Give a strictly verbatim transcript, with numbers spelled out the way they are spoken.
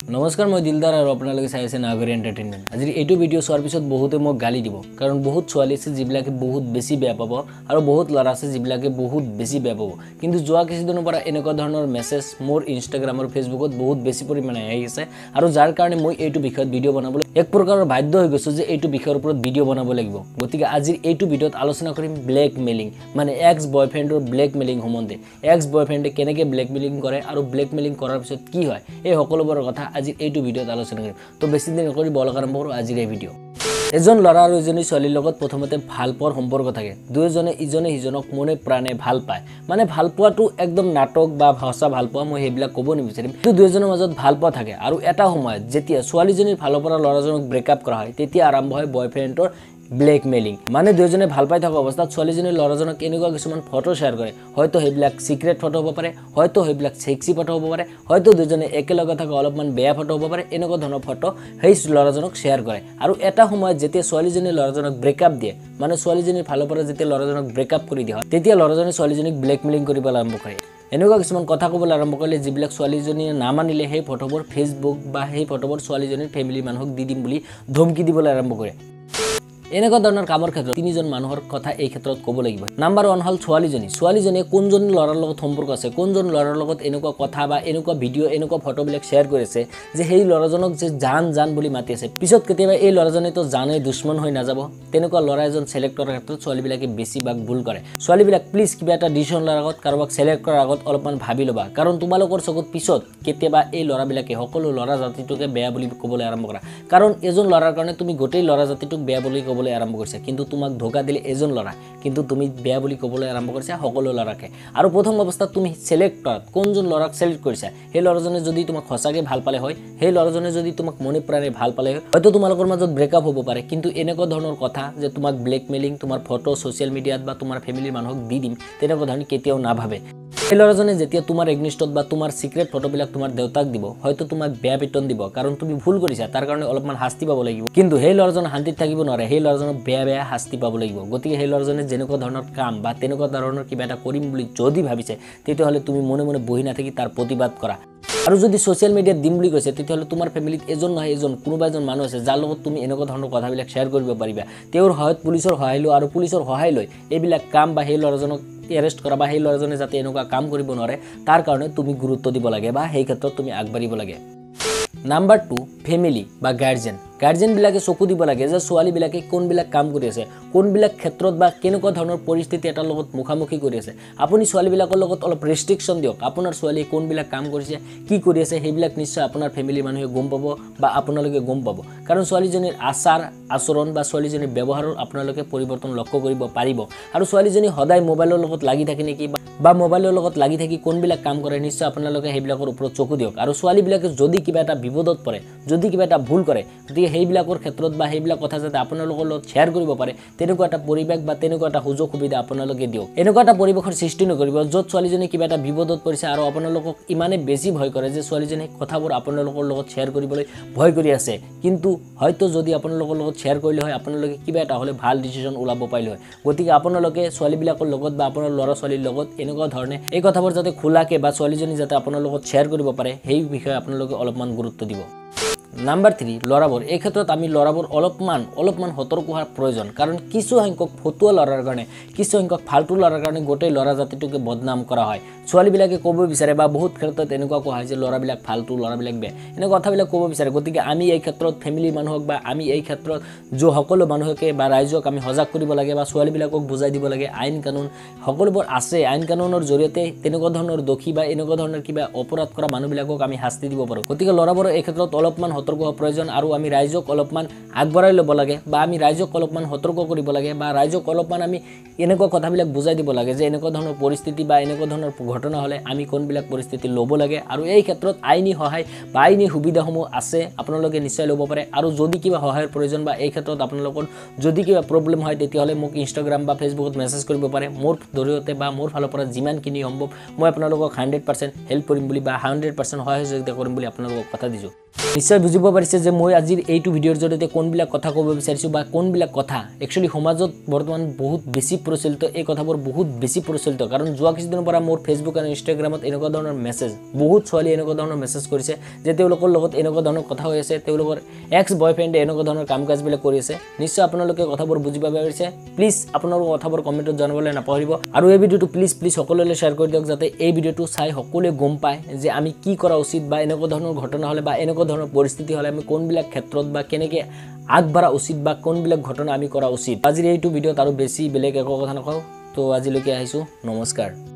নমস্কাৰ মই দিলদাৰ আৰু আপোনালোকে চাই আছে নাগৰি এন্টাৰটেইনমেন্ট। আজি এইটো ভিডিও চোৱাৰ পিছত বহুতে মোক গালি দিব, কাৰণ বহুত ছোৱালী আছে যিবিলাকে বহুত বেছি বেয়া পাব আৰু বহুত ল'ৰা আছে যিবিলাকে বহুত বেছি বেয়া পাব। কিন্তু যোৱা কিছুদিনৰ পৰা এনেকুৱা ধৰণৰ মেছেজ মোৰ ইনষ্টাগ্ৰাম আৰু ফেচবুকত বহুত বেছি পৰিমাণে আহি আছে, আৰু যাৰ কাৰণে মই এইটো বিষয়ত ভিডিও বনাবলৈ এক প্ৰকাৰৰ বাধ্য হৈ গৈছো যে এইটো বিষয়ৰ ওপৰত ভিডিও বনাব লাগিব। গতিকে আজিৰ এইটো ভিডিওত আলোচনা কৰিম ব্লেকমেইলিং, মানে এক্স বয়ফ্ৰেণ্ডৰ ব্লেকমেইলিং সম্বন্ধে। এক্স বয়ফ্ৰেণ্ডে কেনেকৈ ব্লেকমেইলিং কৰে আৰু ব্লেকমেইলিং কৰাৰ পিছত কি হয়, এই সকলোবোৰৰ কথা আজি এইটো ভিডিওত আলোচনা কৰিম। তো বেছি দিন নকৰি বলক আৰম্ভ কৰোঁ আজিৰ এই ভিডিও। এজন ল'ৰা আৰু এজনী ছোৱালীৰ লগত প্ৰথমতে ভাল পোৱাৰ সম্পৰ্ক থাকে। দুয়োজনে ইজনে সিজনক মনে প্ৰাণে ভাল পায়। মানে ভাল পোৱাটো একদম নাটক বা সঁচা ভাল পোৱা মই সেইবিলাক ক'ব নিবিচাৰিম, কিন্তু দুয়োজনৰ মাজত ভাল পোৱা থাকে। আৰু এটা সময়ত যেতিয়া ছোৱালীজনীৰ ফালৰ পৰা ল'ৰাজনক ব্ৰেকআপ কৰা হয়, তেতিয়া আৰম্ভ হয় বয়ফ্ৰেণ্ডৰ ব্লেকমেইলিং। মানে দুয়োজনে ভাল পাই থকা অৱস্থাত ছোৱালীজনীৰ ল'ৰাজনক এনেকুৱা কিছুমান ফটো শ্বেয়াৰ কৰে। হয়তো সেইবিলাক চিক্ৰেট ফটো হ'ব পাৰে, হয়তো সেইবিলাক সেক্সি ফটো হ'ব পাৰে, হয়তো দুজনে একেলগে থকা অলপমান বেয়া ফটো হ'ব পাৰে। এনেকুৱা ধৰণৰ ফটো সেই ল'ৰাজনক শ্বেয়াৰ কৰে। আৰু এটা সময়ত যেতিয়া ছোৱালীজনীৰ ল'ৰাজনক ব্ৰেকআপ দিয়ে, মানে ছোৱালীজনীৰ ফালৰ পৰা যেতিয়া ল'ৰাজনক ব্ৰেকআপ কৰি দিয়া হয়, তেতিয়া ল'ৰাজনে ছোৱালীজনীক ব্লেকমেইলিং কৰিবলৈ আৰম্ভ কৰে। এনেকুৱা কিছুমান কথা ক'বলৈ আৰম্ভ কৰিলে যিবিলাক ছোৱালীজনীয়ে নামানিলে সেই ফটোবোৰ ফেচবুক বা সেই ফটোবোৰ ছোৱালীজনীৰ ফেমিলিৰ মানুহক দি দিম বুলি ধমকি দিবলৈ আৰম্ভ কৰে। এনেকুৱা ধৰণৰ কামৰ ক্ষেত্ৰত তিনিজন মানুহৰ কথা এই ক্ষেত্ৰত ক'ব লাগিব। নাম্বাৰ ওৱান হ'ল ছোৱালীজনী। ছোৱালীজনীয়ে কোনজন ল'ৰাৰ লগত সম্পৰ্ক আছে, কোনজন ল'ৰাৰ লগত এনেকুৱা কথা বা এনেকুৱা ভিডিঅ' এনেকুৱা ফটোবিলাক শ্বেয়াৰ কৰিছে যে সেই ল'ৰাজনক যে জান জান বুলি মাতি আছে। পিছত কেতিয়াবা এই ল'ৰাজনেতো জানে দুশ্মন হৈ নাযাব। তেনেকুৱা ল'ৰা এজন চিলেক্ট কৰাৰ ক্ষেত্ৰত ছোৱালীবিলাকে বেছিভাগ ভুল কৰে। ছোৱালীবিলাক প্লিজ কিবা এটা ডিচিশ্যন লোৱাৰ আগত, কাৰোবাক চিলেক্ট কৰাৰ আগত অলপমান ভাবি ল'বা, কাৰণ তোমালোকৰ চকুত পিছত কেতিয়াবা এই ল'ৰাবিলাকে সকলো ল'ৰা জাতিটোকে বেয়া বুলি ক'বলৈ আৰম্ভ কৰা। কাৰণ এজন ল'ৰাৰ কাৰণে তুমি গোটেই ল'ৰা জাতিটোক বেয়া বুলি ক'ব আৰম্ভ কৰিছে, কিন্তু তোমাক ধোকা দিলে এজন ল'ৰা, কিন্তু তুমি বেয়া বুলি ক'বলৈ আৰম্ভ কৰিছা সকলো ল'ৰাকে। আৰু প্ৰথম অৱস্থাত তুমি চিলেক্ট কৰা কোনজন ল'ৰাক চিলেক্ট কৰিছা, সেই ল'ৰাজনে যদি তোমাক সঁচাকৈ ভাল পালে হয়, সেই ল'ৰাজনে যদি তোমাক মনে প্ৰাণে ভাল পালে হয়, হয়তো তোমালোকৰ মাজত ব্ৰেকআপ হ'ব পাৰে। কিন্তু এনেকুৱা ধৰণৰ কথা যে তোমাক ব্লেকমেইলিং, তোমাৰ ফটো ছ'চিয়েল মিডিয়াত বা তোমাৰ ফেমিলিৰ মানুহক দি দিম, তেনেকুৱা ধৰণে কেতিয়াও নাভাবে। সেই ল'ৰাজনে যেতিয়া তোমাৰ এগনিষ্টত বা তোমাৰ চিক্ৰেট ফটোবিলাক তোমাৰ দেউতাক দিব, হয়তো তোমাক বেয়া বেতন দিব, কাৰণ তুমি ভুল কৰিছা, তাৰ কাৰণে অলপমান শাস্তি পাব লাগিব। কিন্তু সেই ল'ৰাজন শান্তিত থাকিব নোৱাৰে, সেই ল'ৰাজনক বেয়া বেয়া শাস্তি পাব লাগিব। গতিকে সেই ল'ৰাজনে যেনেকুৱা ধৰণৰ কাম বা তেনেকুৱা ধৰণৰ কিবা এটা কৰিম বুলি যদি ভাবিছে, তেতিয়াহ'লে তুমি মনে মনে বহি নাথাকি তাৰ প্ৰতিবাদ কৰা। আৰু যদি ছ'চিয়েল মিডিয়াত দিম বুলি কৈছে, তেতিয়াহ'লে তোমাৰ ফেমিলিত এজন নহয় এজন কোনোবা এজন মানুহ আছে যাৰ লগত তুমি এনেকুৱা ধৰণৰ কথাবিলাক শ্বেয়াৰ কৰিব পাৰিবা। তেওঁৰ সহায়ত পুলিচৰ সহায় লোৱা, আৰু পুলিচৰ সহায় লৈ এইবিলাক কাম বা সেই ল'ৰাজনক এৰেষ্ট কৰা বা সেই ল'ৰাজনে যাতে এনেকুৱা কাম কৰিব নোৱাৰে তাৰ কাৰণে তুমি গুৰুত্ব দিব লাগে বা সেই ক্ষেত্ৰত তুমি আগবাঢ়িব লাগে। নাম্বাৰ টু, ফেমিলি বা গাৰ্জেন। গাৰ্জেনবিলাকে চকু দিব লাগে যে ছোৱালীবিলাকে কোনবিলাক কাম কৰি আছে, কোনবিলাক ক্ষেত্ৰত বা কেনেকুৱা ধৰণৰ পৰিস্থিতি এটাৰ লগত মুখামুখি কৰি আছে। আপুনি ছোৱালীবিলাকৰ লগত অলপ ৰেষ্ট্ৰিকশ্যন দিয়ক। আপোনাৰ ছোৱালীয়ে কোনবিলাক কাম কৰিছে, কি কৰি আছে, সেইবিলাক নিশ্চয় আপোনাৰ ফেমিলিৰ মানুহে গম পাব বা আপোনালোকে গম পাব। কাৰণ ছোৱালীজনীৰ আচাৰ আচৰণ বা ছোৱালীজনীৰ ব্যৱহাৰৰ আপোনালোকে পৰিৱৰ্তন লক্ষ্য কৰিব পাৰিব। আৰু ছোৱালীজনী সদায় মোবাইলৰ লগত লাগি থাকে নেকি বা মোবাইলৰ লগত লাগি থাকি কোনবিলাক কাম কৰে, নিশ্চয় আপোনালোকে সেইবিলাকৰ ওপৰত চকু দিয়ক। আৰু ছোৱালীবিলাকে যদি কিবা এটা বিপদত পৰে, যদি কিবা এটা ভুল কৰে, গতিকে সেইবিলাকৰ ক্ষেত্ৰত বা সেইবিলাক কথা যাতে আপোনালোকৰ লগত শ্বেয়াৰ কৰিব পাৰে, তেনেকুৱা এটা পৰিৱেশ বা তেনেকুৱা এটা সুযোগ সুবিধা আপোনালোকে দিয়ক। এনেকুৱা এটা পৰিৱেশৰ সৃষ্টি নকৰিব য'ত ছোৱালীজনী কিবা এটা বিপদত পৰিছে আৰু আপোনালোকক ইমানে বেছি ভয় কৰে যে ছোৱালীজনী কথাবোৰ আপোনালোকৰ লগত শ্বেয়াৰ কৰিবলৈ ভয় কৰি আছে। কিন্তু হয়তো যদি আপোনালোকৰ লগত শ্বেয়াৰ কৰিলে হয়, আপোনালোকে কিবা এটা হ'লে ভাল ডিচিশ্যন ওলাব পাৰিলে হয়। গতিকে আপোনালোকে ছোৱালীবিলাকৰ লগত বা আপোনাৰ ল'ৰা ছোৱালীৰ লগত এনেকুৱা ধৰণে এই কথাবোৰ যাতে খোলাকে বা ছোৱালীজনী যাতে আপোনাৰ লগত শ্বেয়াৰ কৰিব পাৰে, সেই বিষয়ে আপোনালোকে অলপমান গুৰুত্ব দিব। নাম্বাৰ থ্ৰী, ল'ৰাবোৰ। এই ক্ষেত্ৰত আমি ল'ৰাবোৰ অলপমান অলপমান সতৰ্ক হোৱাৰ প্ৰয়োজন, কাৰণ কিছু সংখ্যক ফটুৱা ল'ৰাৰ কাৰণে, কিছু সংখ্যক ফাল্টু ল'ৰাৰ কাৰণে গোটেই ল'ৰা জাতিটোকে বদনাম কৰা হয়। ছোৱালীবিলাকে ক'ব বিচাৰে বা বহুত ক্ষেত্ৰত এনেকুৱা কোৱা হয় যে ল'ৰাবিলাক ফাল্টু, ল'ৰাবিলাক বেয়া, এনেকুৱা কথাবিলাক ক'ব বিচাৰে। গতিকে আমি এই ক্ষেত্ৰত ফেমিলিৰ মানুহক বা আমি এই ক্ষেত্ৰত যে সকলো মানুহকে বা ৰাইজক আমি সজাগ কৰিব লাগে বা ছোৱালীবিলাকক বুজাই দিব লাগে আইন কানুন সকলোবোৰ আছে। আইন কানুনৰ জৰিয়তে তেনেকুৱা ধৰণৰ দোষী বা এনেকুৱা ধৰণৰ কিবা অপৰাধ কৰা মানুহবিলাকক আমি শাস্তি দিব পাৰোঁ। গতিকে ল'ৰাবোৰৰ এই ক্ষেত্ৰত অলপমান সতৰ্ক হোৱা প্ৰয়োজন, আৰু আমি ৰাইজক অলপমান আগবঢ়াই ল'ব লাগে বা আমি ৰাইজক অলপমান সতৰ্ক কৰিব লাগে বা ৰাইজক অলপমান আমি এনেকুৱা কথাবিলাক বুজাই দিব লাগে যে এনেকুৱা ধৰণৰ পৰিস্থিতি বা এনেকুৱা ধৰণৰ ঘটনা হ'লে আমি কোনবিলাক পৰিস্থিতি ল'ব লাগে। আৰু এই ক্ষেত্ৰত আইনী সহায় বা আইনী সুবিধাসমূহ আছে, আপোনালোকে নিশ্চয় ল'ব পাৰে। আৰু যদি কিবা সহায়ৰ প্ৰয়োজন বা এই ক্ষেত্ৰত আপোনালোকৰ যদি কিবা প্ৰব্লেম হয়, তেতিয়াহ'লে মোক ইনষ্টাগ্ৰাম বা ফেচবুকত মেছেজ কৰিব পাৰে। মোৰ জৰিয়তে বা মোৰ ফালৰ পৰা যিমানখিনি সম্ভৱ মই আপোনালোকক হাণ্ড্ৰেড পাৰ্চেণ্ট হেল্প কৰিম বুলি বা হাণ্ড্ৰেড পাৰ্চেণ্ট সহায় সহযোগিতা কৰিম বুলি আপোনালোকক কথা দিছোঁ। নিশ্চয় বুজি বুজিব পাৰিছে যে মই আজিৰ এইটো ভিডিঅ'ৰ জৰিয়তে কোনবিলাক কথা ক'ব বিচাৰিছোঁ বা কোনবিলাক কথা একচুৱেলি সমাজত বৰ্তমান বহুত বেছি প্ৰচলিত এই কথাবোৰ বহুত বেছি প্ৰচলিত কাৰণ যোৱা কিছুদিনৰ পৰা মোৰ ফেচবুক আৰু ইনষ্টাগ্ৰামত এনেকুৱা ধৰণৰ মেছেজ বহুত ছোৱালী এনেকুৱা ধৰণৰ মেছেজ কৰিছে যে তেওঁলোকৰ লগত এনেকুৱা ধৰণৰ কথা হৈ আছে তেওঁলোকৰ এক্স বয়ফ্ৰেণ্ডে এনেকুৱা ধৰণৰ কাম কাজবিলাক কৰি আছে নিশ্চয় আপোনালোকে কথাবোৰ বুজি পাব পাৰিছে প্লিজ আপোনালোকৰ কথাবোৰ কমেণ্টত জনাবলৈ নাপাহৰিব আৰু এই ভিডিঅ'টো প্লিজ প্লিজ সকলোলৈ শ্বেয়াৰ কৰি দিয়ক যাতে এই ভিডিঅ'টো চাই সকলোৱে গম পায় যে আমি কি কৰা উচিত বা এনেকুৱা ধৰণৰ ঘটনা হ'লে বা এনেকুৱা ধৰণৰ পৰিস্থিতি হ'লে আমি কোনবিলাক ক্ষেত্ৰত বা কেনেকৈ আগবাঢ়া উচিত বা কোনবিলাক ঘটনা আমি কৰা উচিত আজিৰ এইটো ভিডিঅ'ত আৰু বেছি বেলেগ একো কথা নকওঁ তো আজিলৈকে আহিছোঁ নমস্কাৰ।